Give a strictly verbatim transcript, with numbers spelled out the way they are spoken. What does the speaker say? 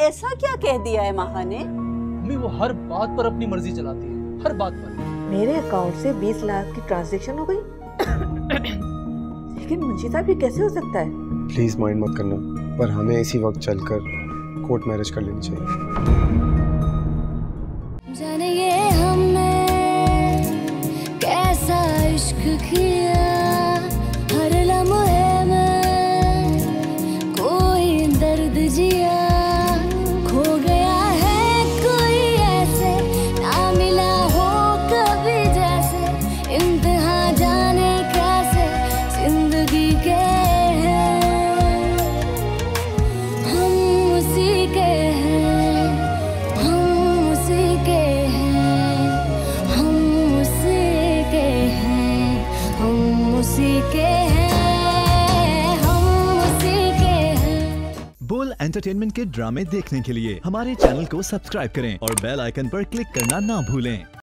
ऐसा क्या कह दिया है माहा ने? मम्मी वो हर बात पर अपनी मर्जी चलाती है, हर बात पर। मेरे अकाउंट से बीस लाख की ट्रांजैक्शन हो गई। लेकिन मुंशी साहब ये कैसे हो सकता है? प्लीज माइंड मत करना, पर हमें इसी वक्त चलकर कोर्ट मैरिज कर लेनी चाहिए। जाने ये हमने कैसा इश्क किया, हर लम्हे में कोई दर्द जिया, खो गया है कोई ऐसे, ना मिला हो कभी जैसे, इम्तिहान जाने कैसे जिंदगी के हैं, हम उसी के हैं, हम उसी के हैं, हम उसी के हैं, हम उसी के हैं, हम उसी के हैं। बोल एंटरटेनमेंट के ड्रामे देखने के लिए हमारे चैनल को सब्सक्राइब करें और बेल आइकन पर क्लिक करना ना भूलें।